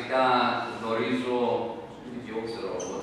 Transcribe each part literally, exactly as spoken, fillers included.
Κοιναυσικά γνωρίζω, και εγώ ξέρω εγώ,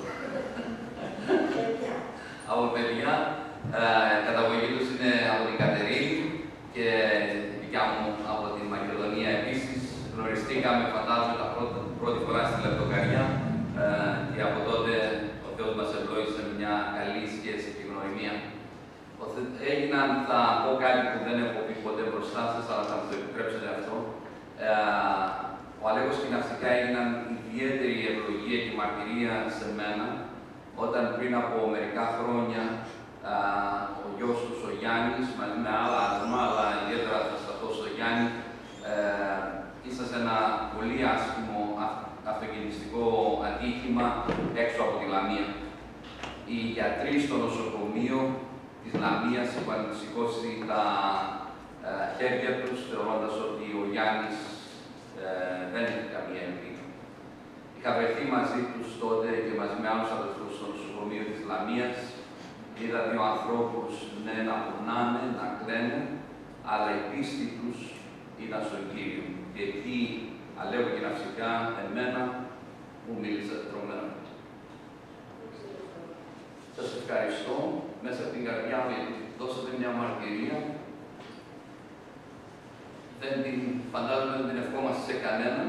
από παιδιά. Ε, καταγωγή τους είναι από την Κατερίνη και η δικιά μου από την Μακεδονία επίσης. Γνωριστήκαμε, φαντάζομαι, τα πρώτα, πρώτη φορά στη Λεπτοκαριά ε, και από τότε ο Θεός μας ευλόγησε με μια καλή σχέση και γνωριμία. Έγιναν, θα πω κάτι που δεν έχω πει ποτέ μπροστά σας, αλλά θα μου το επιτρέψετε αυτό. Ε, ο Αλέκος Κοιναυσικά έγιναν ιδιαίτερη ευλογία και μαρτυρία σε μένα, όταν πριν από μερικά χρόνια Uh, ο γιος του, ο Γιάννης, μαζί με άλλα άτομα, αλλά ιδιαίτερα θα σταθώ στο Γιάννη, uh, ήρθα σε ένα πολύ άσχημο αυτοκινηστικό ατύχημα έξω από τη Λαμία. Οι γιατροί στο νοσοκομείο της Λαμίας είχαν σηκώσει τα uh, χέρια τους, θεωρώντας ότι ο Γιάννης uh, δεν έχει καμία ευθύνη. Είχα βρεθεί μαζί τους τότε και μαζί με άλλους αδελφούς στο νοσοκομείο της Λαμίας. Είδα δύο ανθρώπους ναι, να πονάνε, να κλαίνε, αλλά η πίστη τους ήταν στον Κύριο. Και εκεί, Αλέκο Κοιναυσικά, εμένα μου μίλησε τρομερά. Σας ευχαριστώ μέσα από την καρδιά μου γιατί δώσατε μια μαρτυρία. Δεν την φαντάζομαι, δεν την ευχόμαστε σε κανέναν,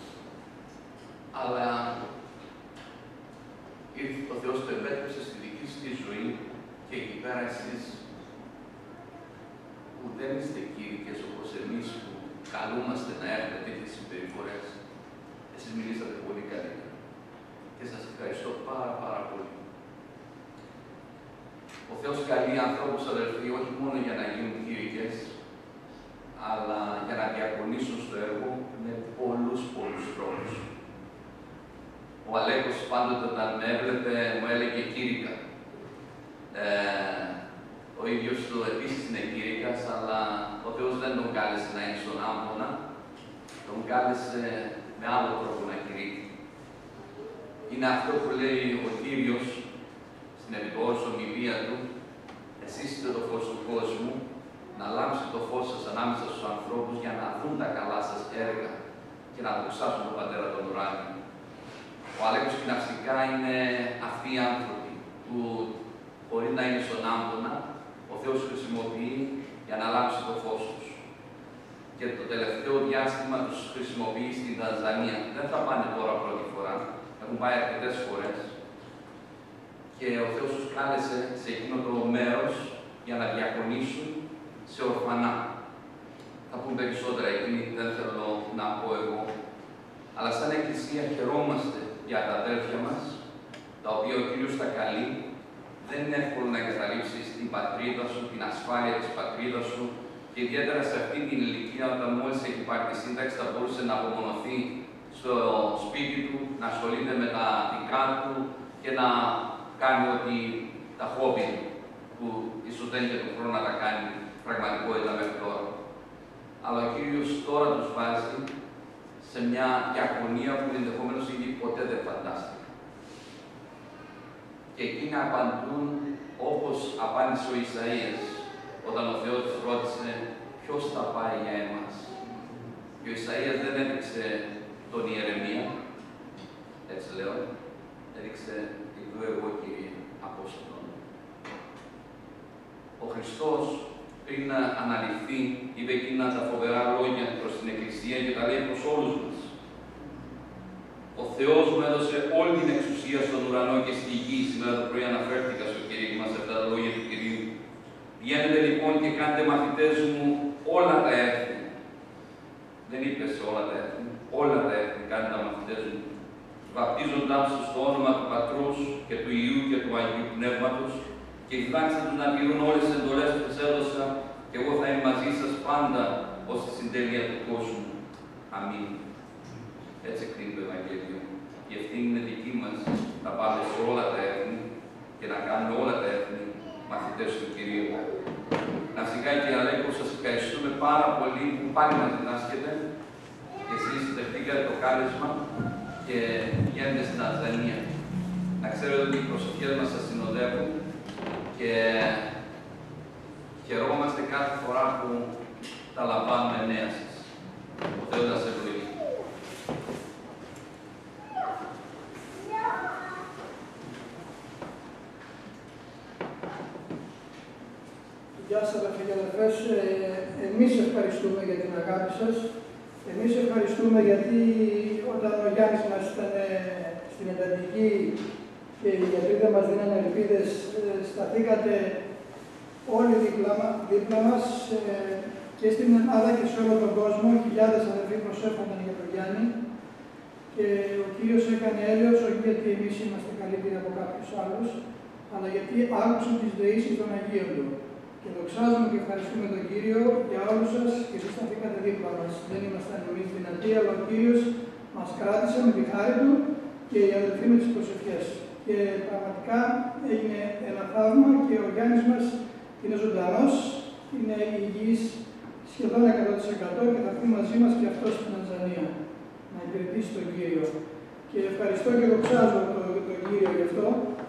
αλλά ήρθε ο Θεός το επέτρεψε στη δική σας τη ζωή. Και εκεί πέρα εσείς που δεν είστε κήρυκες όπως εμείς που καλούμαστε να έχουμε τέτοιες συμπεριφορές, εσείς μιλήσατε πολύ καλύτερα. Και σας ευχαριστώ πάρα πάρα πολύ. Ο Θεός καλεί ανθρώπους αδελφοί όχι μόνο για να γίνουν κήρυκες, αλλά για να διακονήσουν στο έργο με πολλούς πολλούς τρόπους. Ο Αλέκος πάντοτε όταν με έβλεπε μου έλεγε κήρυκα. Ε, ο ίδιος του επίσης είναι κήρυκας, αλλά ο Θεός δεν τον κάλεσε να είναι στον Άμβονα, τον κάλεσε με άλλο τρόπο να κηρύκει. Είναι αυτό που λέει ο Κύριος στην επιτόρους ομιλία του, εσείς είστε το φως του κόσμου, να λάμψει το φως σας ανάμεσα στους ανθρώπους για να δουν τα καλά σας έργα και να δοξάσουν τον Πατέρα των ουράνιων. Ο Αλέκος Κοιναυσικά είναι αυτοί οι άνθρωποι που μπορεί να είναι στον Άμβονα, ο Θεός χρησιμοποιεί για να λάμψει το φως τους. Και το τελευταίο διάστημα τους χρησιμοποιεί στην Τανζανία. Δεν θα πάνε τώρα πρώτη φορά, έχουν πάει αρκετές φορές. Και ο Θεός τους κάλεσε σε εκείνο το μέρος για να διακονήσουν σε ορφανά. Θα πούμε περισσότερα εκείνοι, δεν θέλω να πω εγώ. Αλλά σαν Εκκλησία χαιρόμαστε για τα αδέλφια μας, τα οποία ο Κύριος τα καλεί. Δεν είναι εύκολο να εγκαταλείψεις την πατρίδα σου, την ασφάλεια της πατρίδας σου και ιδιαίτερα σε αυτή την ηλικία, όταν μόλις έχει πάρει τη σύνταξη, θα μπορούσε να απομονωθεί στο σπίτι του, να ασχολείται με τα δικά του και να κάνει ότι τα χόμπι του, που ίσως δεν είχε τον χρόνο να τα κάνει πραγματικότητα μέχρι τώρα. Αλλά ο Κύριος τώρα τους βάζει σε μια διακονία που ενδεχομένως ήδη ποτέ δεν φαντάστηκε. Και εκείνοι απαντούν όπως απάντησε ο Ισαΐας, όταν ο Θεός τους ρώτησε ποιος θα πάει για εμάς. Και ο Ισαΐας δεν έδειξε τον Ιερεμία, έτσι λέω, έδειξε ειδού εγώ Κύριε Απόστολον. Ο Χριστός πριν να αναλυθεί, είπε εκείνα τα φοβερά λόγια προς την Εκκλησία και τα λέει προς όλους μας. Ο Θεός μου έδωσε όλη την εξουσία στον ουρανό και στη γη. Σήμερα το πρωί αναφέρθηκα στο κηρύγμα σε αυτά τα λόγια του Κυρίου. Βγαίνετε λοιπόν και κάντε μαθητές μου όλα τα έθνη. Δεν είπε σε όλα τα έθνη. Όλα τα έθνη κάντε τα μαθητές μου. Βαπτίζοντάς τους στο όνομα του Πατρός και του Υιού και του Αγίου Πνεύματος και διδάξτε τους να τηρούν όλες τις εντολές που τους έδωσα και εγώ θα είμαι μαζί σας πάντα ως τη συντέλεια του κόσμου. Αμήν. Έτσι κρίνει το Ευαγγέλιο. Η ευθύνη είναι δική μας να πάμε σε όλα τα έθνη και να κάνουμε όλα τα έθνη μαθητές του Κυρίου. Ναυσικά και Αλέκο, σας ευχαριστούμε πάρα πολύ που πάλι μας διδάσκετε και εσείς δεχτήκατε το κάλεσμα και πηγαίνετε στην Τανζανία. Να ξέρετε ότι οι προσευχές μας σας συνοδεύουν και χαιρόμαστε κάθε φορά που τα λαμβάνουμε νέα σας. Ο Θεός να σε ευλογεί. Γεια σας αδερφοί και αδερφές. Ε, εμείς ευχαριστούμε για την αγάπη σας. Εμείς ευχαριστούμε γιατί όταν ο Γιάννης μας ήταν στην εντατική και οι γιατροί δεν μας δίνανε ελπίδες, σταθήκατε όλοι δίπλα, δίπλα μας ε, και στην Ελλάδα και σε όλο τον κόσμο. Χιλιάδες αδερφοί προσεύχονταν για τον Γιάννη και ο Κύριος έκανε έλεος, όχι γιατί εμείς είμαστε καλύτεροι από κάποιους άλλους, αλλά γιατί άκουσαν τις δεήσεις των Αγίων του. Και δοξάζουμε και ευχαριστούμε τον Κύριο για όλους σας και εσείς σταθήκατε δίπλα μας. Δεν ήμασταν εμείς δυνατοί, αλλά ο Κύριος μας κράτησε με τη χάρη του και οι αδελφοί με τις προσευχές. Και πραγματικά έγινε ένα θαύμα και ο Γιάννης μας είναι ζωντανός, είναι υγιής σχεδόν εκατό τοις εκατό και θα έρθει μαζί μας και αυτός στην Τανζανία να υπηρετήσει τον Κύριο. Και ευχαριστώ και δοξάζω τον, τον Κύριο γι' αυτό.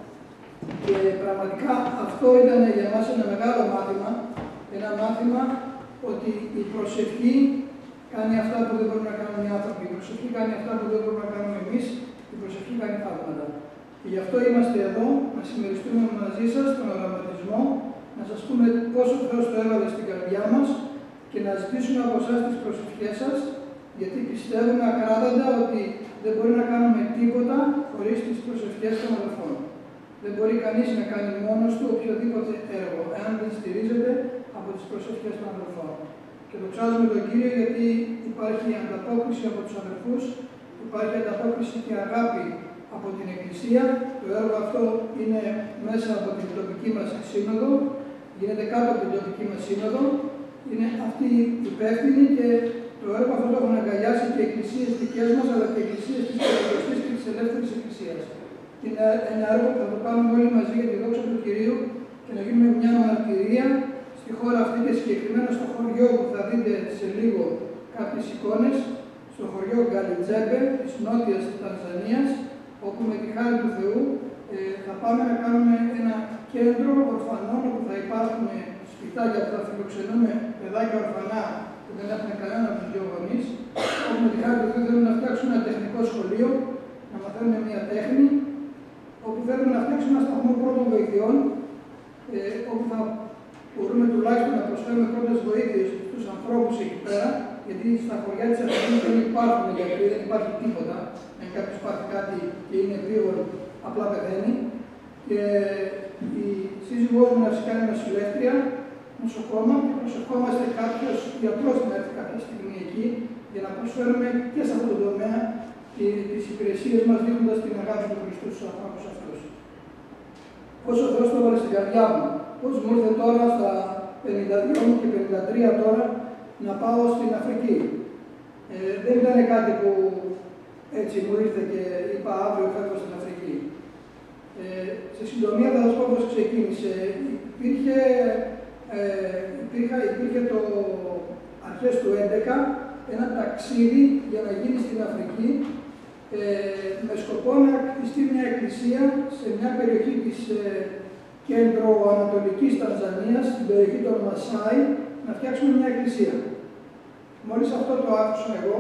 Και πραγματικά αυτό ήταν για μας ένα μεγάλο μάθημα, ένα μάθημα ότι η προσευχή κάνει αυτά που δεν μπορούν να κάνουν οι άνθρωποι, η προσευχή κάνει αυτά που δεν μπορούμε να κάνουμε εμείς, η προσευχή κάνει θαύματα. Και γι' αυτό είμαστε εδώ, να συμμεριστούμε μαζί σας τον οραματισμό, να σας πούμε πόσο Θεός το έβαλε στην καρδιά μας και να ζητήσουμε από εσάς τις προσευχές σας, γιατί πιστεύουμε ακράδαντα ότι δεν μπορεί να κάνουμε τίποτα χωρίς τις προσευχές των αδελφών. Δεν μπορεί κανείς να κάνει μόνος του οποιοδήποτε έργο, εάν δεν στηρίζεται από τις προσευχές των αδελφών. Και δοξάζουμε τον Κύριο γιατί υπάρχει ανταπόκριση από τους αδελφούς, υπάρχει ανταπόκριση και αγάπη από την Εκκλησία. Το έργο αυτό είναι μέσα από την τοπική μας σύνοδο, γίνεται κάτω από την τοπική μας σύνοδο, είναι αυτοί υπεύθυνοι και το έργο αυτό το έχουν αγκαλιάσει και οι εκκλησίες δικές μας, αλλά και οι εκκλησίες της Πεντηκοστής και της Ελεύθερης Εκκλησίας. Είναι ένα έργο που θα το κάνουμε όλοι μαζί για τη δόξα του Κυρίου και να γίνουμε μια μαρτυρία στη χώρα αυτή και συγκεκριμένα στο χωριό που θα δείτε σε λίγο κάποιες εικόνες, στο χωριό Γκαλιτζέμπε της νότιας Τανζανίας, όπου με τη χάρη του Θεού ε, θα πάμε να κάνουμε ένα κέντρο ορφανών όπου θα υπάρχουν σπιτάκια που θα φιλοξενούμε παιδάκια ορφανά που δεν έχουν κανένα από τους δύο γονείς, όπου με τη χάρη του Θεού θέλουμε να φτιάξουμε ένα τεχνικό σχολείο, να μαθαίνουμε μια τέχνη, όπου θέλουμε να φτιάξουμε ένα σταθμό πρώτων βοηθειών, ε, όπου θα μπορούμε τουλάχιστον να προσφέρουμε πρώτες βοήθειες στους ανθρώπους εκεί πέρα, γιατί στα χωριά της Αθήνης δεν υπάρχουν γιατροί, δεν υπάρχει τίποτα. Αν κάποιος πάθει κάτι και είναι γρήγορο, απλά πεθαίνει. Και η σύζυγός μου φυσικά είναι νοσηλεύτρια, νοσοκόμα, και προσευχόμαστε κάποιος γιατρός να έρθει κάποια στιγμή εκεί για να προσφέρουμε και σε αυτό το τομέα τις υπηρεσίες μας, δείχνοντας την αγάπη του Χριστού στους ανθρώπους αυτούς. Πώς ο Θεός το έβαλε στην καρδιά μου, πώς μου ήρθε τώρα στα πενήντα δύο μου και πενήντα τρία τώρα να πάω στην Αφρική. Ε, δεν ήταν κάτι που έτσι μου ήρθε και είπα αύριο φεύγω στην Αφρική. Ε, σε συντομία θα σας πω πώς ξεκίνησε. Υπήρχε, ε, υπήρχε, υπήρχε το αρχές του έντεκα ένα ταξίδι για να γίνει στην Αφρική ε, με σκοπό να κτιστεί μια εκκλησία σε μια περιοχή της ε, κέντρο-ανατολικής Τανζανίας, στην περιοχή των Μασάι, να φτιάξουμε μια εκκλησία. Μόλις αυτό το άκουσα εγώ,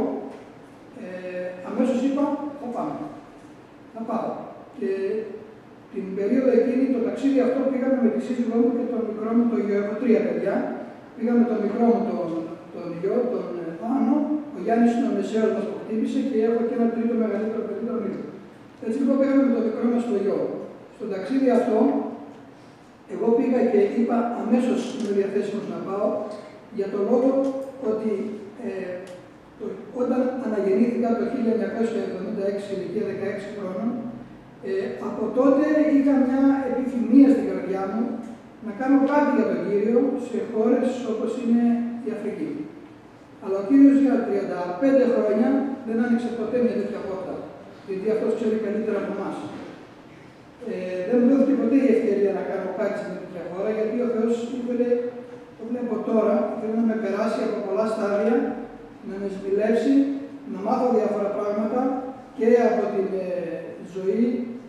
ε, αμέσως είπα, θα πάμε. Θα πάω. Και την περίοδο εκείνη, το ταξίδι αυτό πήγαμε με τη σύζυγό μου και τον μικρό μου, το γιο, έχω τρία παιδιά. Πήγαμε τον μικρό μου, τον, τον γιο, τον Πάνο, ο Γιάννης είναι ο μεσαίος μας που χτύπησε και έχω και ένα τρίτο μεγαλύτερο παιδί, τον Μίλο. Έτσι λοιπόν πήγαμε με τον μικρό μας το γιο. Στο ταξίδι αυτό, εγώ πήγα και είπα αμέσως είμαι διαθέσιμος να πάω, για τον λόγο ότι ε, το, όταν αναγεννήθηκα το χίλια εννιακόσια εβδομήντα έξι, ηλικία δεκαέξι χρόνων, ε, από τότε είχα μια επιθυμία στην καρδιά μου να κάνω κάτι για τον Κύριο σε χώρες όπως είναι η Αφρική. Αλλά ο Κύριος για τριάντα πέντε χρόνια δεν άνοιξε ποτέ μια τέτοια πόρτα, γιατί αυτός ξέρει καλύτερα από εμάς. Ε, δεν μου δόθηκε ποτέ η ευκαιρία να κάνω κάτι σε μια τέτοια χώρα, γιατί ο Θεός ήθελε, το βλέπω τώρα, ήθελε να με περάσει από πολλά στάδια, να με σμιλεύσει, να μάθω διάφορα πράγματα και από την ε, ζωή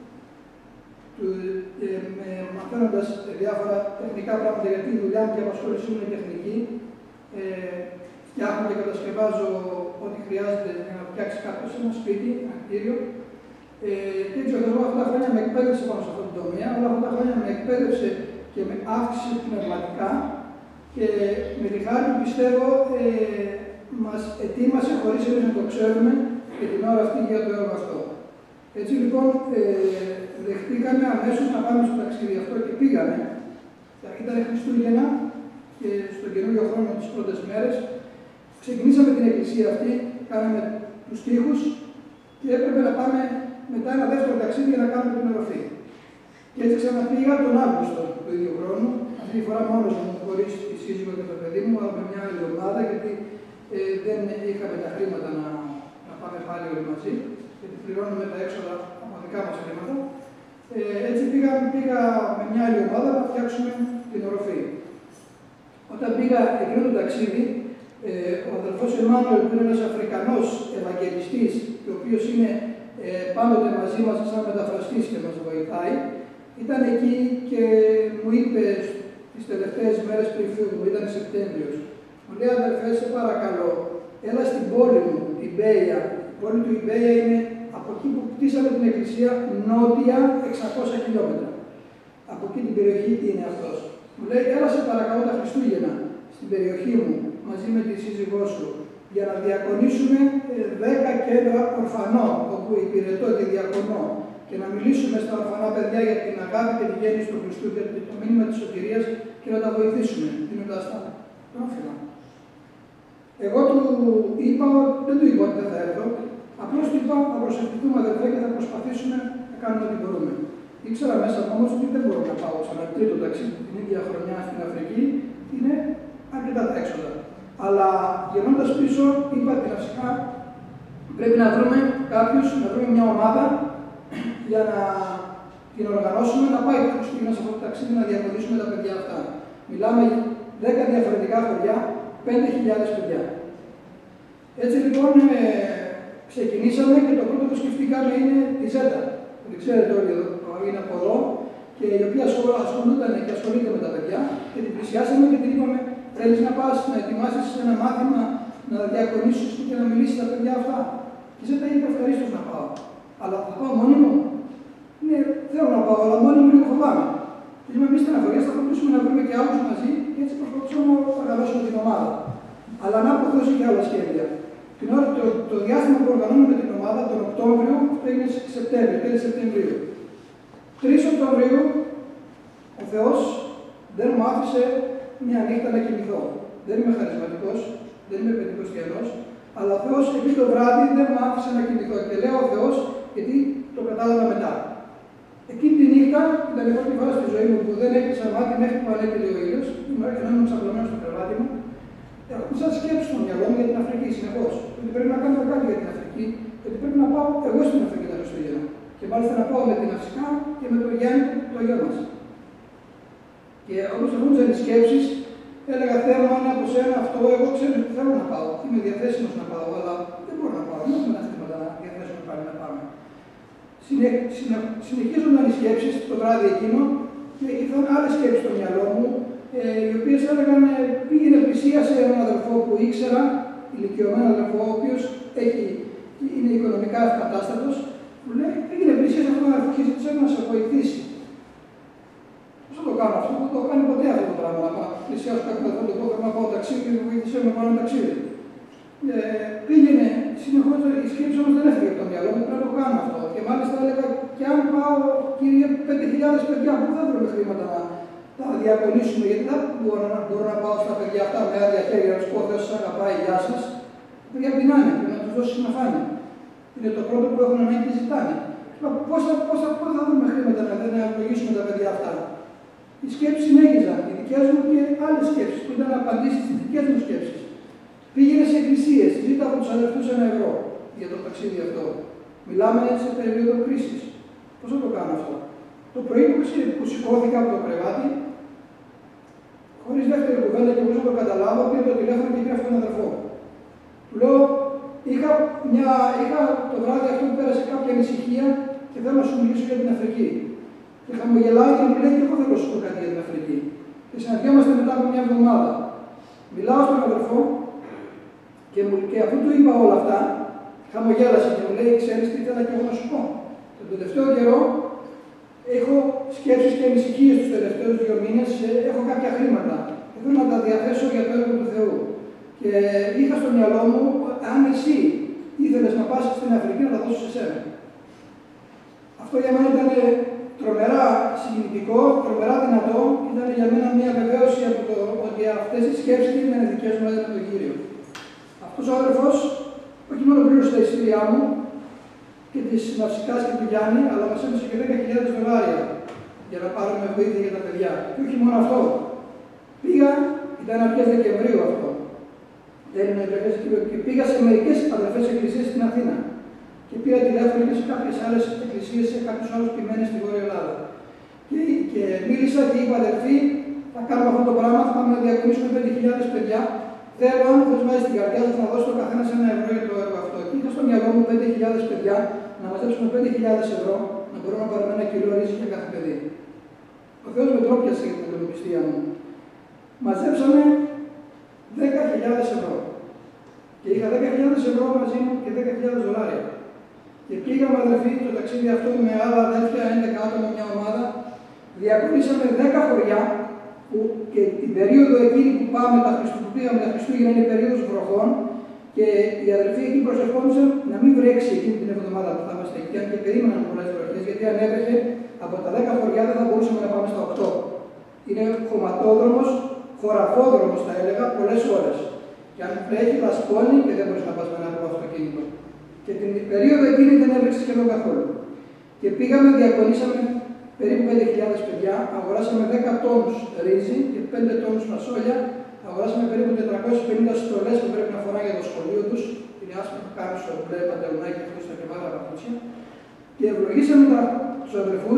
του, ε, με, μαθαίνοντας διάφορα τεχνικά πράγματα, γιατί η δουλειά μου και η απασχόλησή μου είναι τεχνική. Ε, φτιάχνω και κατασκευάζω ό,τι χρειάζεται για να φτιάξει κάποιος ένα σπίτι, ένα κτίριο. Ε, και έτσι ο Θεός αυτά τα χρόνια με εκπαίδευσε πάνω σε αυτό το τομέα, όλα αυτά τα χρόνια με εκπαίδευσε και με αύξησε πνευματικά και με τη χάρη του πιστεύω ε, μας ετοίμασε χωρίς εμείς να το ξέρουμε και την ώρα αυτή για το έργο αυτό. Έτσι λοιπόν ε, δεχτήκαμε αμέσως να πάμε στο ταξίδι αυτό και πήγαμε. Ήταν Χριστούγεννα και στον καινούριο χρόνο τις πρώτες μέρες. Ξεκινήσαμε την εκκλησία αυτή, κάναμε τους τοίχους και έπρεπε να πάμε μετά ένα δεύτερο ταξίδι για να κάνουμε την οροφή. Και έτσι ξαναπήγα τον Αύγουστο του ίδιου χρόνου, αυτή τη φορά μόνος μου, χωρίς τη σύζυγο και το παιδί μου, αλλά με μια άλλη ομάδα, γιατί ε, δεν είχαμε τα χρήματα να, να πάμε πάλι όλοι μαζί, γιατί πληρώνουμε τα έξοδα από δικά μας χρήματα. Ε, έτσι πήγα, πήγα με μια άλλη ομάδα να φτιάξουμε την οροφή. Όταν πήγα εκείνο το ταξίδι, ε, ο αδελφός Εμμάνουελ, που είναι ένας Αφρικανός Ευαγγελιστής, και ο οποίος είναι ε, πάντοτε μαζί μας σαν μεταφραστής και μας βοηθάει, ήταν εκεί και μου είπε τις τελευταίες μέρες πριν φύγουμε, ήταν Σεπτέμβριος. Μου λέει, αδελφέ, σε παρακαλώ, έλα στην πόλη μου, την Μπέια. Η πόλη του Ιμπέια είναι από εκεί που κτίσαμε την εκκλησία νότια εξακόσια χιλιόμετρα. Από εκεί την περιοχή είναι αυτός. Μου λέει, έλα σε παρακαλώ τα Χριστούγεννα στην περιοχή μου, μαζί με τη σύζυγό σου, για να διακονήσουμε δέκα κέντρα ορφανών, όπου υπηρετώ και διακονώ, και να μιλήσουμε στα ορφανά παιδιά για την αγάπη και τη γέννηση του Χριστού και το μήνυμα της σωτηρίας και να τα βοηθήσουμε, δίνοντας τα τρόφιμα. Εγώ του είπα, δεν του είπα ότι δεν θα έρθω, απλώς του είπα θα προσευχηθούμε αδελφέ και θα προσπαθήσουμε να κάνουμε ό,τι μπορούμε. Ήξερα μέσα όμως ότι δεν μπορώ να πάω σε ένα τρίτο ταξίδι την ίδια χρονιά στην Αφρική, είναι αρκετά τα έξοδα. Αλλά γυρνώντας πίσω, είπα τυναυσικά, πρέπει να βρούμε κάποιους, να βρούμε μια ομάδα για να την οργανώσουμε, να πάει το Χριστούγεννα σε αυτό το ταξίδι να διακονήσουμε τα παιδιά αυτά. Μιλάμε για δέκα διαφορετικά χωριά, πέντε χιλιάδες παιδιά. Έτσι λοιπόν ε, ξεκινήσαμε και το πρώτο που σκεφτήκαμε είναι τη Ζέτα. Δεν ξέρετε όλοι εδώ, είναι από εδώ, και η οποία ασχολούνταν και ασχολείται με τα παιδιά και την πλησιάσαμε και την είπαμε: θέλεις να πας να ετοιμάσεις ένα μάθημα, να διακονήσεις και να μιλήσεις τα παιδιά αυτά? Και η Ζέτα είπε: ευχαρίστως να πάω. Αλλά θα πάω μόνη μου? Ναι, θέλω να πάω, αλλά μόνη μου λίγο φοβάμαι. Και είπαμε: εμείς στεναχωρία θα προσπαθήσουμε να βρούμε και άλλους μαζί, και έτσι προσπαθούμε να οργανώσουμε την ομάδα. Αλλά να αποδώσει και άλλα σχέδια. Την ώρα, το, το διάστημα που οργανώνουμε την ομάδα, τον Οκτώβριο, αυτό είναι Σεπτέμβριο, τέλη Σεπτεμβρίου. τρεις Οκτωβρίου, ο Θεός δεν μου άφησε μια νύχτα να κοιμηθώ. Δεν είμαι χαρισματικός, δεν είμαι πεντηκοστιανός, αλλά ο Θεός εκεί το βράδυ δεν μου άφησε να κοιμηθώ. Και λέω ο Θεός, γιατί το κατάλαβα μετά. Εκείνη τη νύχτα, ήταν η πρώτη φορά στη ζωή μου που δεν έκλεισα μάτι μέχρι που ανέπαιλε ο ήλιος, ενώ ήμουν ξαπλωμένος στο κρεβάτι μου. Έχω σαν σκέψη στο μυαλό μου για την Αφρική συνεχώς. Ότι πρέπει να κάνω κάτι για την Αφρική, ότι πρέπει να πάω εγώ στην Αφρική τα Χριστούγεννα. Και μάλιστα να πάω με την Αυσικά και με τον Γιάννη, το γιο μας. Και όπως ερχόντουσαν οι σκέψεις, έλεγα: Θεέ μου, αν από σένα αυτό, εγώ ξέρω ότι θέλω να πάω. Είμαι διαθέσιμος να πάω, αλλά δεν μπορώ να πάω. Δεν έχουμε τα χρήματα να διαθέσουμε πάλι να πάμε. Συνε, συνε, συνεχίζονταν οι σκέψεις το βράδυ εκείνο και ήρθαν άλλες σκέψεις στο μυαλό μου, ε, οι οποίες έλεγαν: ε, πήγαινε πλησίασε έναν αδελφό που ήξερα, ηλικιωμένο αδελφό, ο οποίος έχει, είναι οικονομικά ευπατάστατος, μου λέει: πήγαινε πλησίασε αυτόν τον αδελφό και ζήτησε να σε βοηθήσει. Πώς θα το κάνω αυτό? Δεν το κάνει ποτέ αυτό το πράγμα. Να πλησιάσω κάποιον αδελφό, το πω: θέλω να πάω ταξίδι και μου βοήθησε με πάνω ταξίδι. Ε, πήγαινε συνεχώς, η σκέψη όμως δεν έφυγε από το μυαλό μου, πρέπει να το κάνω αυτό. Και μάλιστα έλεγα: και αν πάω, κύριε, πέντε χιλιάδες παιδιά, πού θα βρούμε χρήματα να τα διακονήσουμε? Γιατί δεν μπορώ να, μπορώ να πάω στα παιδιά αυτά με άδεια χέρια να του πω: Θεός σας αγαπάει, γεια σας. Τα παιδιά πεινάνε, πρέπει να τους δώσεις να φάνε. Είναι το πρώτο που έχουν ανάγκη και ζητάνε. Πώς θα, πώς θα, πώς θα βρούμε χρήματα να δεν ευλογήσουμε τα παιδιά αυτά? Οι σκέψεις συνέχιζαν, οι δικές μου και άλλες σκέψεις που ήταν απαντήσεις στις δικές μου σκέψεις. Πήγαινε σε εκκλησίες, ζήτα από τους αδερφούς ένα ευρώ για το ταξίδι αυτό. Μιλάμε σε περίοδο κρίσης. Πώς θα το κάνω αυτό? Το πρωί που, που σηκώθηκα από το κρεβάτι, χωρίς δεύτερη κουβέντα και χωρίς να το καταλάβω, πήρα το τηλέφωνο και πήρα αυτόν τον αδερφό. Του λέω: είχα, μια, είχα το βράδυ αυτό που πέρασε κάποια ανησυχία και θέλω να σου μιλήσω για την Αφρική. Και χαμογελάει και μου λέει: και εγώ θέλω να σου πω κάτι για την Αφρική. Και συναντιόμαστε μετά από μια εβδομάδα. Μιλάω στον αδερφό. Και, μου, και αφού του είπα όλα αυτά, χαμογέλασε και μου λέει: ξέρεις τι ήθελα και εγώ να σου πω? Τον τελευταίο καιρό έχω σκέψεις και ανησυχίες τους τελευταίους δύο μήνες, έχω κάποια χρήματα. θέλω να τα διαθέσω για το έργο του Θεού. Και είχα στο μυαλό μου, αν εσύ ήθελες να πας στην Αφρική, να τα δώσεις σε σένα. Αυτό για μένα ήταν τρομερά συγκινητικό, τρομερά δυνατό. Ήταν για μένα μια βεβαίωση από το ότι αυτές οι σκέψεις ήταν δικές μου, έδιναν τον Κύριο. Αυτός ο αδερφός, όχι μόνο πλήρωσε τα εισιτήριά μου και της Ναυσικάς και του Γιάννη, αλλά μας έδωσε και δέκα χιλιάδες δολάρια για να πάρουμε βοήθεια για τα παιδιά. Και όχι μόνο αυτό. Πήγα, ήταν αρχές Δεκεμβρίου αυτό. Και πήγα σε μερικές αδερφές εκκλησίες στην Αθήνα. Και πήρα τηλέφωνο και σε κάποιες άλλες εκκλησίες, σε κάποιους άλλους ποιμένες στη Βόρεια Ελλάδα. Και, και μίλησα και είπα, αδερφοί, θα κάνουμε αυτό το πράγμα, θα πάμε να διακονίσουμε πέντε χιλιάδες παιδιά. Θέλω, αν θες βάζει στην καρδιά σας, να δώσω το καθένα ένα ευρώ για το έργο αυτό. Και είχα στο μυαλό μου πέντε χιλιάδες παιδιά, να μαζέψουμε πέντε χιλιάδες ευρώ, να μπορούμε να πάρουμε ένα κιλό ρύζι για κάθε παιδί. Ο Θεός με τρόπιασε για την τελοπιστία μου. Μαζέψαμε δέκα χιλιάδες ευρώ. Και είχα δέκα χιλιάδες ευρώ μαζί μου και δέκα χιλιάδες δολάρια. Και πήγαμε, αδερφοί, το ταξίδι αυτό με άλλα αδέρφια, έντεκα άτομα, μια ομάδα. Διακονήσαμε δέκα χωριά, που και την περίοδο εκείνη που πάμε, τα Χριστού, που πήγαμε τα Χριστούγεννα, είναι περίοδος βροχών. Και οι αδερφοί εκεί προσευχόντουσαν να μην βρέξει εκείνη την εβδομάδα που θα είμαστε εκεί, αν και περίμεναν πολλές βροχές, γιατί αν έβρεχε από τα δέκα χωριά δεν θα μπορούσαμε να πάμε στα οκτώ. Είναι χωματόδρομος, χωραφόδρομος θα έλεγα, πολλές ώρες. Και αν βρέχει, λασπώνει και δεν μπορείς να πας με ένα άλλο αυτοκίνητο. Και την περίοδο εκείνη δεν έβρεξε σχεδόν καθόλου. Και πήγαμε, διακονήσαμε περίπου πέντε χιλιάδες παιδιά, αγοράσαμε δέκα τόνους ρύζι και πέντε τόνους φασόλια, αγοράσαμε περίπου τετρακόσιες πενήντα στολές που πρέπει να φοράνε για το σχολείο τους, την άσπρη που κάνουν στο μπλε παντελονάκι και στα κεβάρα παπούτσια. Και ευλογήσαμε τους αδερφούς.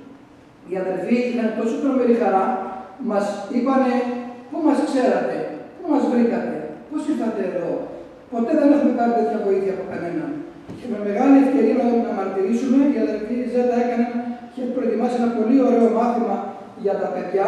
Οι αδερφοί είχαν τόσο τρομερή χαρά, μας είπανε πού μας ξέρατε, πού μας βρήκατε, πώς ήρθατε εδώ. Ποτέ δεν έχουμε πάρει τέτοια βοήθεια από κανέναν. Και με μεγάλη ευκαιρία να μαρτυρήσουμε, η αδερφή Ζέτα έκανε, είχε προετοιμάσει ένα πολύ ωραίο μάθημα για τα παιδιά.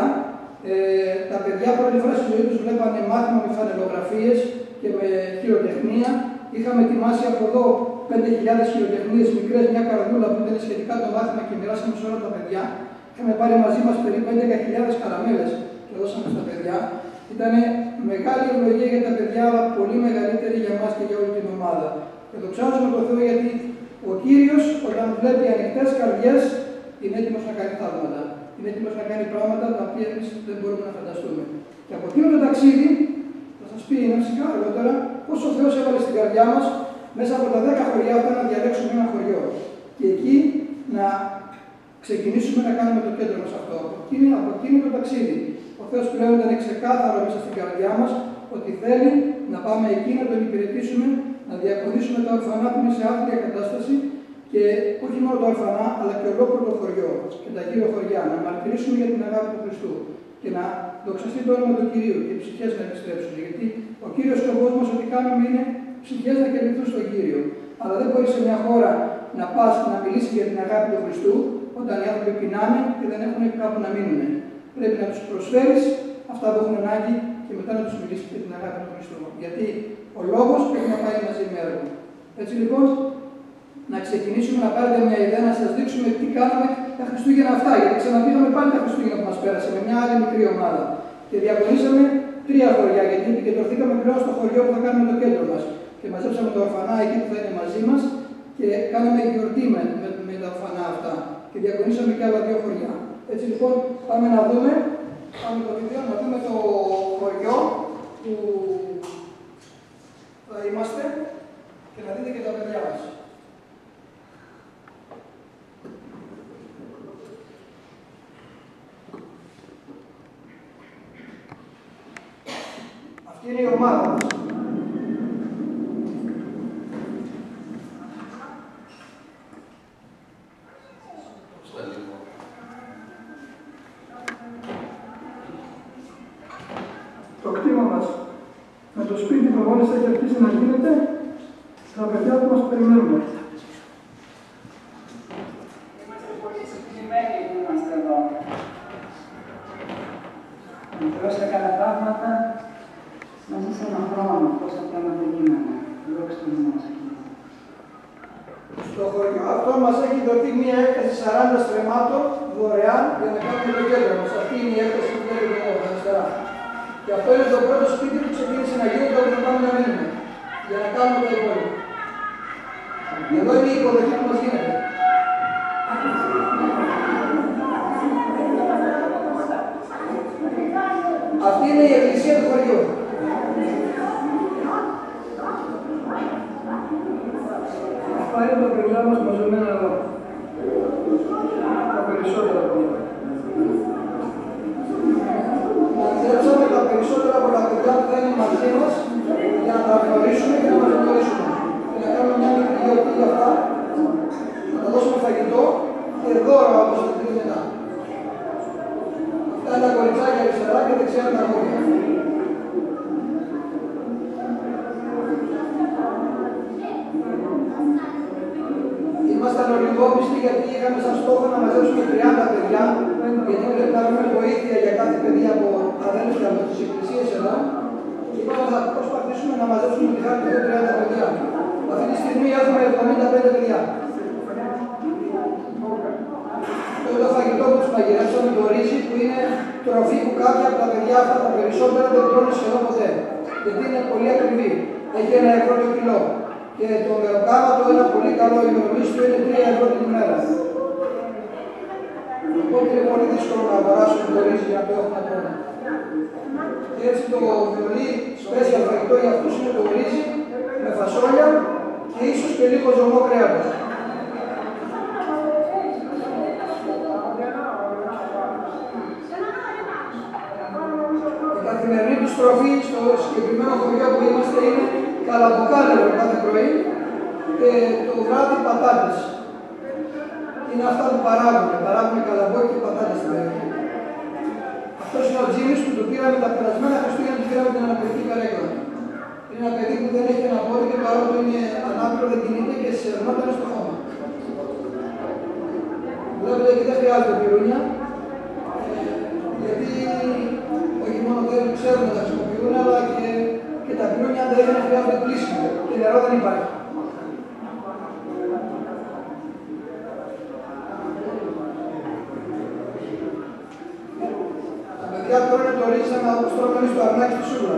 Ε, τα παιδιά πρώτη φορά στη ζωή τους βλέπανε μάθημα με φανελογραφίες και με χειροτεχνία. Είχαμε ετοιμάσει από εδώ πέντε χιλιάδες χειροτεχνίες μικρές, μια καρδούλα που ήταν σχετικά το μάθημα και μοιράσαμε σε όλα τα παιδιά. Είχαμε πάρει μαζί μας περίπου έντεκα χιλιάδες καραμέλες και δώσαμε στα παιδιά. Ήταν μεγάλη ευλογία για τα παιδιά, αλλά πολύ μεγαλύτερη για εμάς και για όλη την ομάδα. Και δοξάζουμε τον Θεό γιατί ο Κύριος, όταν βλέπει ανοιχτές καρδιές, είναι έτοιμος να κάνει θαύματα. Είναι έτοιμος να κάνει πράγματα τα οποία εμείς δεν μπορούμε να φανταστούμε. Και από εκείνο το ταξίδι, θα σας πει είναι φυσικά αργότερα, πώς ο Θεός έβαλε στην καρδιά μας μέσα από τα δέκα χωριά αυτά να διαλέξουμε ένα χωριό. Και εκεί να ξεκινήσουμε να κάνουμε το κέντρο μας αυτό. Από εκείνο, από εκείνο το ταξίδι. Ο Θεός πλέον ήταν ξεκάθαρο μέσα στην καρδιά μας ότι θέλει να πάμε εκεί να τον υπηρετήσουμε, να διακονήσουμε τα ορφανά που είναι σε άθλια κατάσταση και όχι μόνο τα ορφανά, αλλά και ολόκληρο το χωριό και τα γύρω χωριά. Να μαρτυρήσουμε για την αγάπη του Χριστού και να δοξαστεί το όνομα του Κυρίου και οι ψυχές να επιστρέψουν. Γιατί ο κύριος σκοπός μας ότι κάνουμε είναι ψυχές να κερδιθούν στον Κύριο. Αλλά δεν μπορεί σε μια χώρα να πας να μιλήσει για την αγάπη του Χριστού όταν οι άνθρωποι πεινάνε και δεν έχουν κάπου να μείνουν. Πρέπει να τους προσφέρεις αυτά που έχουν ανάγκη και μετά να τους μιλήσεις για την αγάπη του Χριστού. Γιατί ο λόγος πρέπει να πάει μαζί με έργο. Έτσι λοιπόν, να ξεκινήσουμε να πάρετε μια ιδέα, να σας δείξουμε τι κάναμε τα Χριστούγεννα αυτά. Γιατί ξαναπήγαμε πάλι τα Χριστούγεννα που μας πέρασε με μια άλλη μικρή ομάδα. Και διακονήσαμε τρία χωριά, γιατί επικεντρωθήκαμε πλέον στο χωριό που θα κάνουμε το κέντρο μας. Και μαζέψαμε τα ορφανά εκεί που θα είναι μαζί μας και κάναμε γιορτή με, με, με τα ορφανά αυτά. Και διακονήσαμε και άλλα δύο χωριά. Έτσι λοιπόν, πάμε να δούμε, πάμε το βίντεο, να δούμε το χωριό που θα είμαστε και να δείτε και τα παιδιά μας. Αυτή είναι η ομάδα μας. Το κτήμα μας με το σπίτι που μόλις έχει αρχίσει να γίνεται, τα παιδιά που μας περιμένουν. Είμαστε πολύ συγκεκριμένοι που είμαστε εδώ. Ο Θεός έκανε πράγματα μέσα σε έναν χρόνο, πόσα πράγματα γίνανε. Δόξα τω όνομά σου. Στο χωριό αυτό μας έχει δοθεί μία έκταση σαράντα στρεμμάτων δωρεάν για να κάνουμε το κέντρο μας. Αυτή είναι η έκταση που βλέπετε εδώ, αριστερά. Και αυτό είναι το πρώτο σπίτι που ξεκίνησε να γίνεται όπου θα πάμε να μείνουμε. Για να κάνουμε τα υπόλοιπα. Εδώ είναι η υποδοχή που μας γίνεται. Αυτή είναι η εκκλησία του χωριού. Αυτά είναι τα παιδιά μας μαζεμένα εδώ. Τα περισσότερα από εδώ. Μαζέψαμε τα περισσότερα από τα παιδιά που θα είναι μαζί μας για να τα γνωρίσουμε και να μας γνωρίσουμε. Και να κάνουμε μια μικρή γιορτή για αυτά, να τα δώσουμε φαγητό και δώρα όπως θα δείτε μετά. Αυτά είναι τα κοριτσάκια αριστερά και δεξιά είναι τα αγόρια. Ήμασταν ολιγόπιστοι γιατί είχαμε σαν στόχο να μαζέψουμε τριάντα παιδιά, γιατί πρέπει να βρούμε βοήθεια για κάθε παιδί από αδέλφια από τις εκκλησίες εδώ. Και είπαμε θα προσπαθήσουμε να μαζέψουμε τη χάρη των τριάντα παιδιά. Αυτή τη στιγμή έχουμε εβδομήντα πέντε παιδιά. Αυτό είναι το φαγητό που τους μαγειρέψαμε, το ρύζι, που είναι τροφή που κάποια από τα παιδιά αυτά τα περισσότερα δεν τρώνε σχεδόν ποτέ. Γιατί είναι πολύ ακριβή. Έχει ένα ευρώ το κιλό. Και το μεροκάματο, ένα πολύ καλό ημερομίσθιο, είναι τρία ευρώ την ημέρα. Οπότε είναι πολύ δύσκολο να αγοράσουμε το ρύζι για να το έχουμε τώρα. Και έτσι το πολύ special φαγητό για αυτούς είναι το ρύζι με φασόλια και ίσως και λίγο ζωμό κρέατος. Η καθημερινή τους τροφή στο συγκεκριμένο χωριό που είμαστε είναι καλαμποκάλευρο κάθε πρωί και το βράδυ πατάτες. Είναι αυτά που παράγουμε. Παράγουμε καλαμπόκι και πατάτες στην περιοχή. Αυτός είναι ο Τζίμις που το πήραμε τα περασμένα Χριστούγεννα, του πήραμε την αναπηρική καρέκλα. Είναι ένα παιδί που δεν έχει ένα πόδι και παρόλο είναι ανάπηρο, δεν κινείται και σερνόταν στο χώμα. Βλέπετε ότι δεν χρειάζεται πυρούνια, γιατί όχι μόνο δεν ξέρουν να τα χρησιμοποιούν, αλλά και, και τα πυρούνια αν δεν έχουν χρειάζεται πλήσιμο και νερό δεν υπάρχει. Τα παιδιά τρώνε το ρύζι σαν να αποστρώνουν στο αρνάκι στη σούβλα.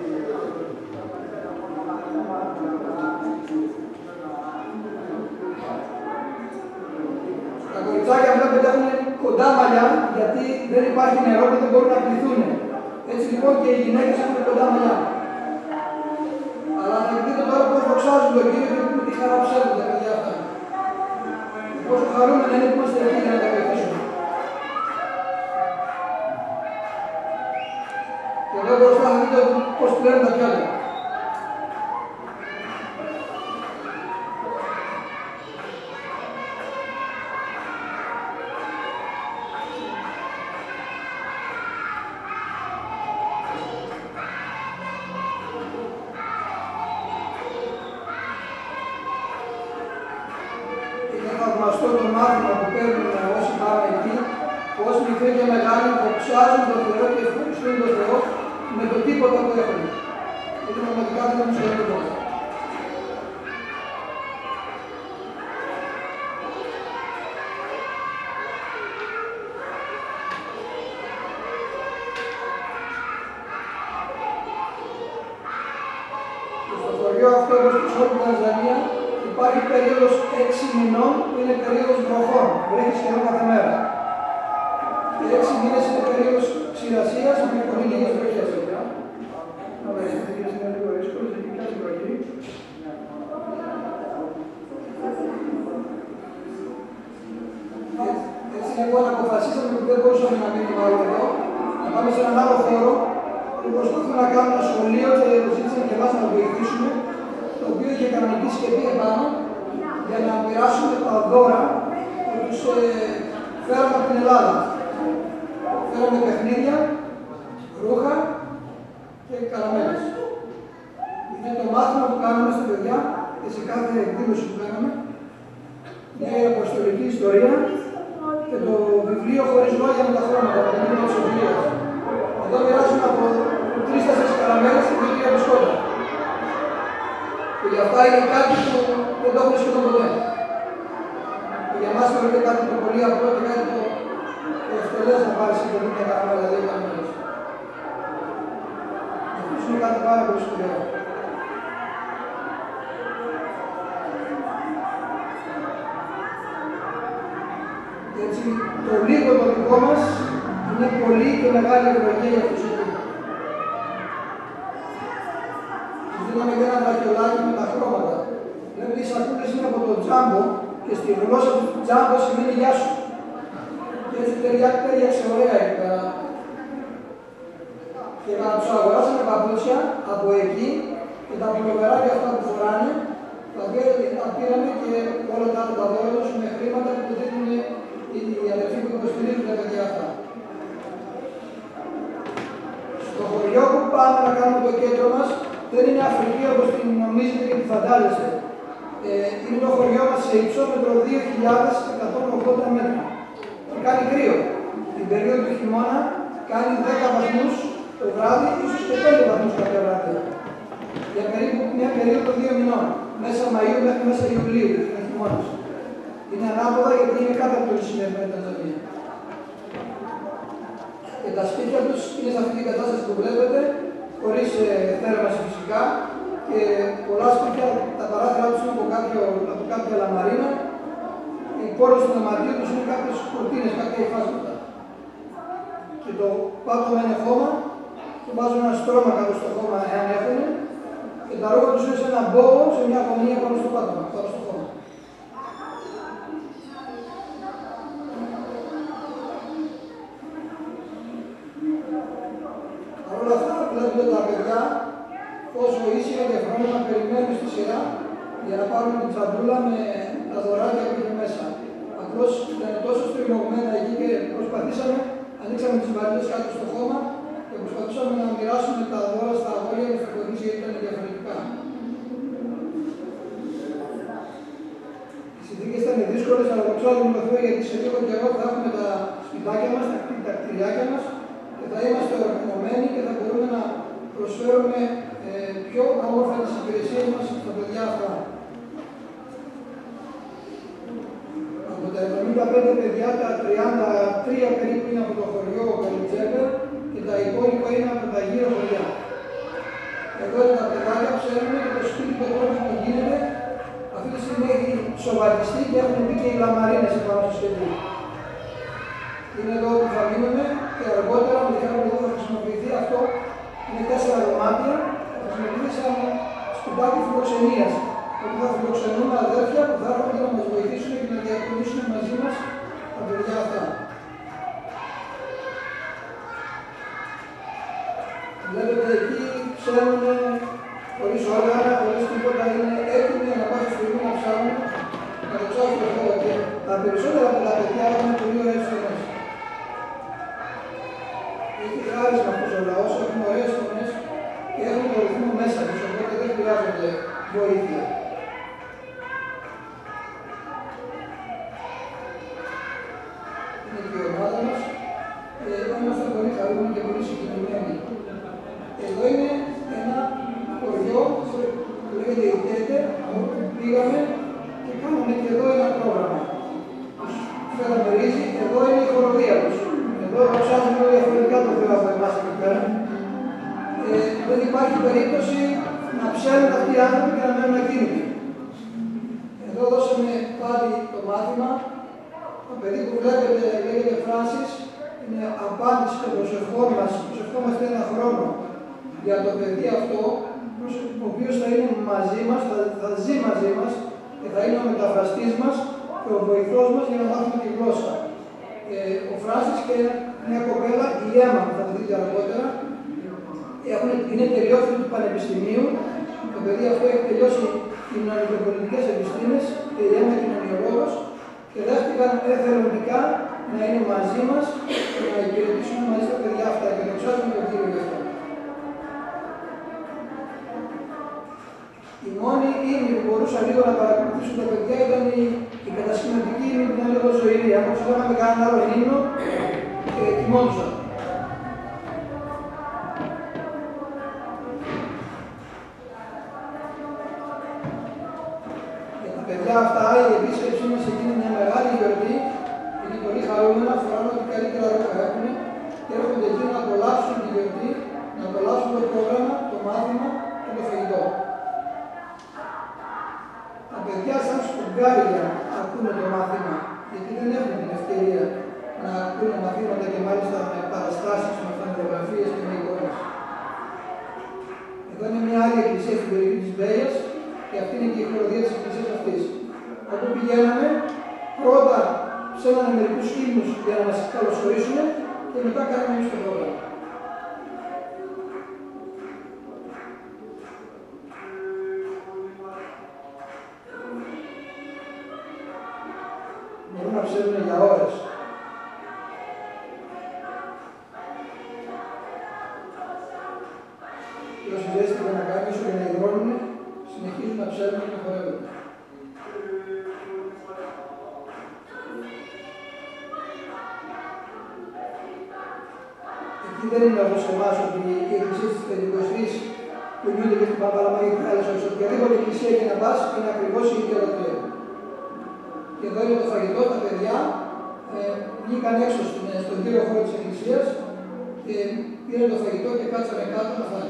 Τα κοριτσάκια βλέπετε έχουν κοντά μαλλιά, γιατί δεν υπάρχει νερό και δεν μπορούν να πληθούν. Έτσι λοιπόν και οι γυναίκες έχουν κοντά μαλλιά. Αλλά να δείτε τώρα πώς δοξάζουν τον Κύριο και με τι χαρά ψεύουν τα παιδιά αυτά. Πόσο χαρούμενα είναι που είμαστε εκεί για να τα βοηθήσουμε. Και εδώ μπροστά θα δείτε πώς πλένουν τα πιάτα. Αυτό το μάθημα που παίρνουν όσοι πάμε εκεί, πως μικροί και μεγάλοι δοξάζουν τον Θεό και ευχαριστούν τον Θεό με το τίποτα που έχουν. Γιατί πραγματικά δεν έχουν σχεδόν τίποτα. Στο χωριό αυτό, όπως και σε όλη την Τανζανία, υπάρχει περίοδος έξι μηνών που είναι περίοδος βροχών, βρέχει σχεδόν κάθε μέρα. Και έξι μήνες είναι περίοδος ξηρασίας με πολύ λίγες βροχές. Να βρέχετε, κύριε, είναι λίγο δύσκολο, γιατί πιάσει βροχή. Έτσι λοιπόν αποφασίσαμε ότι δεν μπορούσαμε να μείνουμε άλλο εδώ, να πάμε σε έναν άλλο χώρο που προσπαθούμε να κάνουμε ένα σχολείο και ζήτησαν και εμάς να βοηθήσουμε, το οποίο είχε κανονική συσκευή επάνω για να μοιράσουμε τα δώρα που τους ε, φέραμε από την Ελλάδα. Φέραμε παιχνίδια, ρούχα και καραμέλες. Είναι το μάθημα που κάνουμε στα παιδιά και σε κάθε εκδήλωση που κάναμε. Μια αποστολική ιστορία και το βιβλίο χωρίς λόγια με τα χρώματα, τα μήνυμα της Σοφίας. Εδώ μοιράσουμε από τρεις τέσσερις καραμέλες και δύο τρία μπισκότα. Και για αυτά είναι κάτι που δεν το έχουμε σχεδόν ποτέ. Και για εμάς θεωρείται κάτι το πολύ απλό και κάτι το ευτελές να πάρεις και μια καραμέλα δύο καραμέλες. είναι κάτι πάρα πολύ σπουδαίο. Έτσι, το λίγο το δικό μας είναι πολύ και μεγάλη ευλογία για αυτούς εκεί. Τους δίναμε και ένα βραχιολάκι με τα χρώματα. Λέμε, οι σακούλες είναι από το τζάμπο και στη γλώσσα του τζάμπο σημαίνει γεια σου. Και έτσι ταιριάξε ωραία εκεί πέρα. Και να τους αγοράσαμε παπούτσια από εκεί και τα πουλοβεράκια αυτά που φοράνε, τα οποία τα πήραμε και όλα τα άλλα τα δώρα τους με χρήματα που δίνουν οι αδερφοί που υποστηρίζουν τα παιδιά αυτά. Στο χωριό που πάμε να κάνουμε το κέντρο μας δεν είναι Αφρική όπως την νομίζετε και την φαντάζεστε. Ε, είναι το χωριό μας σε υψόμετρο δύο χιλιάδες εκατόν ογδόντα μέτρα. Και κάνει κρύο. Την περίοδο του χειμώνα κάνει δέκα βαθμούς το βράδυ, ίσως και πέντε βαθμούς κάποια βράδυ. Για περίπου μια περίοδο δύο μηνών. Μέσα Μαΐου μέχρι μέσα Ιουλίου, είναι χειμώνας. Είναι ανάποδα γιατί είναι κάτω από το συνέβη Τανζανία. Και τα σπίτια τους είναι σε αυτή την κατάσταση που βλέπετε, χωρίς ε, θέρμανση φυσικά. Και πολλά σπίτια, τα παράθυρά τους είναι από, κάποιο, από κάποια λαμαρίνα. Οι πόρες του δωματίου τους είναι κάποιες κουρτίνες, κάποια υφάσματα. Και το πάτωμα είναι χώμα, και βάζουν ένα στρώμα κάτω στο χώμα, εάν έχουν, και τα ρούχα τους είναι σε ένα μπόγο, σε μια γωνία πάνω στο πάτωμα, πάνω στο χώμα. Παρ' όλα αυτά, βλέπετε τα παιδιά πόσο ήσυχα και φρόνημα περιμένουν στη σειρά για να πάρουν την τσαντούλα με τα δωράκια που είναι μέσα. Απλώς ήταν τόσο στριμωγμένα εκεί και προσπαθήσαμε, ανοίξαμε τις βαλίτσες κάτω στο χώμα και προσπαθούσαμε να μοιράσουμε τα δώρα στα αγόρια και στα κορίτσια γιατί ήταν διαφορετικά. Οι συνθήκες ήταν δύσκολες, αλλά δοξάζουμε τον Θεό γιατί σε λίγο καιρό θα έχουμε τα σπιτάκια μας, τα κτηριάκια μας και θα είμαστε οργανωμένοι και θα μπορούμε να προσφέρουμε ε, πιο όμορφα τις υπηρεσίες μας στα παιδιά αυτά. Από τα εβδομήντα πέντε παιδιά, τα τριάντα τρία περίπου είναι από το χωριό Καλιτζέπερ και τα υπόλοιπα είναι από τα γύρω χωριά. Εδώ είναι τα παιδάκια, ξέρουμε και το σπίτι του κόσμου που γίνεται. Αυτή τη στιγμή έχει σοβαριστεί και έχουν μπει και οι λαμαρίνες επάνω στο σχέδιο. Είναι εδώ που θα μείνουμε και αργότερα με διάρκεια που θα χρησιμοποιηθεί αυτό. Είναι τέσσερα δωμάτια, θα χρησιμοποιηθεί σαν σπιτάκι φιλοξενίας. Όπου θα φιλοξενούμε αδέρφια που θα έρχονται να μας βοηθήσουν και να διακονήσουν μαζί μας τα παιδιά αυτά. Βλέπετε εκεί ψέρνουν χωρίς όργανα, χωρίς τίποτα, είναι έτοιμοι να πάνε στο στιγμή να ψάχνουν, να το ψάχνουν το χώρο και τα περισσότερα από τα παιδιά έχουν πολύ ωραίες φωνές. Έχει χάρισμα αυτός ο λαός, έχουν ωραίες φωνές και έχουν το ρυθμό μέσα τους, οπότε δεν χρειάζονται βοήθεια. Είναι και η ομάδα μας και είμαστε πολύ χαρούμενοι και πολύ συγκεκριμένοι. Εδώ είναι ένα χωριό που λέγεται η Τέτε, όπου πήγαμε και κάναμε και εδώ ένα πρόγραμμα. Τους φέραμε ρύζι, εδώ είναι η χοροδία τους. Εδώ ψάχνουμε διαφορετικά το Θεό από εμάς εκεί πέρα. Ε, δεν υπάρχει περίπτωση να ψέρνουν αυτοί οι άνθρωποι και να μένουν ακίνητοι. Εδώ δώσαμε πάλι το μάθημα. Το παιδί που βλέπετε λέγεται Φράνσις, είναι απάντηση των προσευχών μας. Προσευχόμαστε ένα χρόνο για το παιδί αυτό, ο οποίος θα είναι μαζί μας, θα, θα ζει μαζί μας και θα είναι ο μεταφραστής μας και ο βοηθός μας για να μάθουμε τη γλώσσα. Ε, ο Φράνσις και μια κοπέλα, η Έμα, που θα το δείτε αργότερα, έχουν, είναι τελειόφιλοι του Πανεπιστημίου. Το παιδί αυτό έχει τελειώσει κοινωνικοπολιτικές επιστήμες και η Έμα κοινωνιολόγος και δέχτηκαν εθελοντικά να είναι μαζί μας και να υπηρετήσουν μαζί τα παιδιά αυτά και να ψάχνουν τον Κύριο γι' αυτό. Η μόνη ύμνη που μπορούσαν λίγο να παρακολουθήσουν τα παιδιά ήταν η, η κατασχηματική ύμνη που ήταν λίγο ζωηρή. Αν τους λέγαμε κανέναν άλλο ύμνο και κοιμόντουσαν. Για τα παιδιά αυτά η επίσκεψή μας έγινε μια μεγάλη γιορτή. Είναι πολύ χαρούμενα, φοράνε ό,τι καλύτερα ρούχα έχουν και έρχονται εκεί να απολαύσουν τη γιορτή, να απολαύσουν το πρόγραμμα, το μάθημα. ακούνε το μάθημα, γιατί δεν έχουν την ευκαιρία να ακούνε μαθήματα και μάλιστα με παραστάσεις, με φωτογραφίες και με εικόνες. Εδώ είναι μια άλλη εκκλησία στην περιοχή της Μπέιας και αυτή είναι και η χοροδία της εκκλησίας αυτής. Όπου πηγαίναμε, πρώτα ψέλνανε μερικούς ύμνους για να μας καλωσορίσουν και μετά κάναμε εμείς το πρόγραμμα. Μπορούν να ψέλνουν για ώρες. Και όσοι ζέστηκαν να κάνουν ίσο για να υγρώνουν, συνεχίζουν να ψέλνουν και να χορεύουν. Εκεί δεν είναι όπως εμάς ότι οι εκκλησίες της Πεντηκοστής κουνιούνται και στην Παπαλαμάγη και άλλες ώρες. Οποιαδήποτε εκκλησία και να πας είναι ακριβώς η ίδια ολοκλήρωση. Και εδώ είναι το φαγητό, τα παιδιά ε, βγήκαν έξω στην, στον κύριο χώρο της εκκλησίας και πήραν το φαγητό και κάτσανε κάτω να φάνε.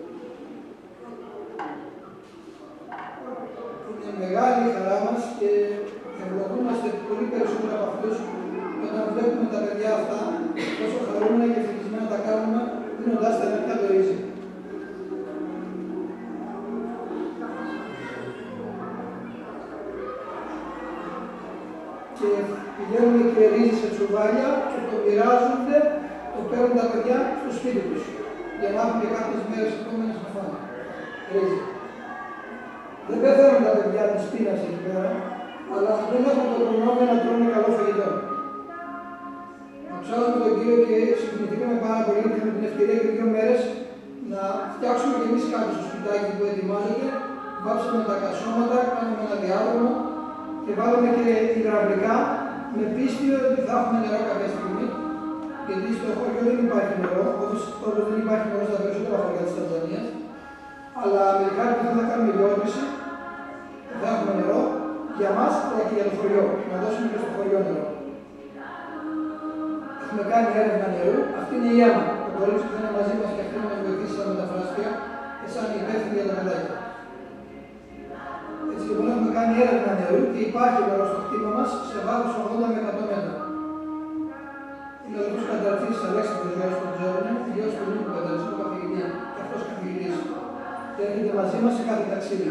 Είναι μεγάλη η χαρά μας και ευλογούμαστε πολύ περισσότερο από αυτούς όταν βλέπουμε τα παιδιά αυτά πόσο χαρούμενα και ευτυχισμένα τα κάνουμε δίνοντάς τα ένα το ρύζι. Και πηγαίνουν και ρύζι σε τσουβάλια και το μοιράζονται, το παίρνουν τα παιδιά στο σπίτι τους για να έχουν και κάποιες μέρες επόμενες να φάνε. Ρύζι. Δεν πεθαίνουν τα παιδιά της πείνας εκεί πέρα, αλλά δεν έχουν το προνόμιο να τρώνε καλό φαγητό. Να ψάχνουμε τον Κύριο και συγκινηθήκαμε πάρα πολύ και με την ευκαιρία και δύο μέρες να φτιάξουμε και εμείς κάτι στο σπιτάκι που ετοιμάζεται. Βάψαμε τα κασώματα, κάναμε ένα διάδρομο και βάλαμε και υδραυλικά με πίστη ότι θα έχουμε νερό κάποια στιγμή. Γιατί στο χωριό δεν υπάρχει νερό, όπως δεν υπάρχει νερό στα περισσότερα χωριά της Τανζανίας. Αλλά με χάρη που θα κάνουμε λιώτηση, θα έχουμε νερό για μας αλλά και για το χωριό. Να δώσουμε και στο χωριό νερό. Έχουμε κάνει έρευνα νερού. Αυτή είναι η Έμα. Το κορίτσι που θα είναι μαζί μας και αυτή να μας βοηθήσει στα μεταφράστρια και σαν υπεύθυνη για τα παιδάκια. Έτσι λοιπόν έχουμε κάνει έρευνα νερού και υπάρχει νερό στο κτήμα μας σε βάθος ογδόντα με εκατό μέτρα. Είναι ο δικός καταρχής Αλέξανδρος Γιώργος τον ξέρουνε, γιος του Νίκου Καταρχής, του καθηγητή, και αυτός καθηγητής. Και έρχεται μαζί μας σε κάθε ταξίδι.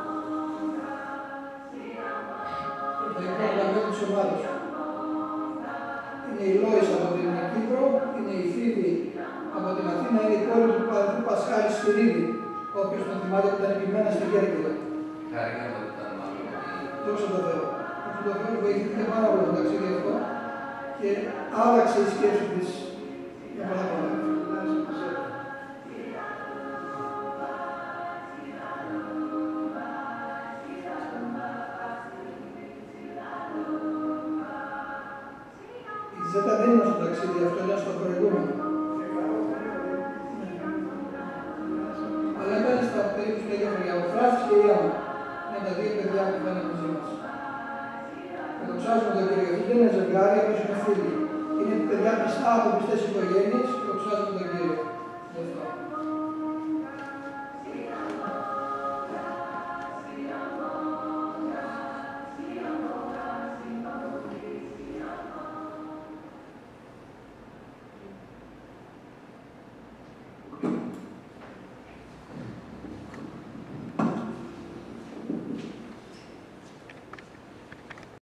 Θα είναι τα μέλη της ομάδας. Είναι η Λόης από την Κύπρο, είναι η Φίβη από την Αθήνα, είναι η κόρη του Παδικού Πασχάλη Σπυρίδη, όποιος τον θυμάται που ήταν επιμένα στην Κέρκυρα. Χάρηκα ότι ήταν μάλλον. Δόξα τω Θεώ. Δόξα τω Θεώ βοηθήθηκε πάρα πολύ το ταξίδι αυτό και άλλαξε η σκέψη της για πολλά πράγματα. Η Ζέτα δεν είναι στο ταξίδι αυτό, είναι στο προηγούμενο. Αλλά ήταν στα περίπου στα ίδια χωριά. Ο Φράσης και η Άμα είναι τα δύο παιδιά που πάνε μαζί μας. Δοξάζουμε τον Κύριο. Δεν είναι ζευγάρι, όπως είναι φίλοι. Είναι παιδιά πιστά από πιστές οικογένειες και δοξάζουμε τον Κύριο.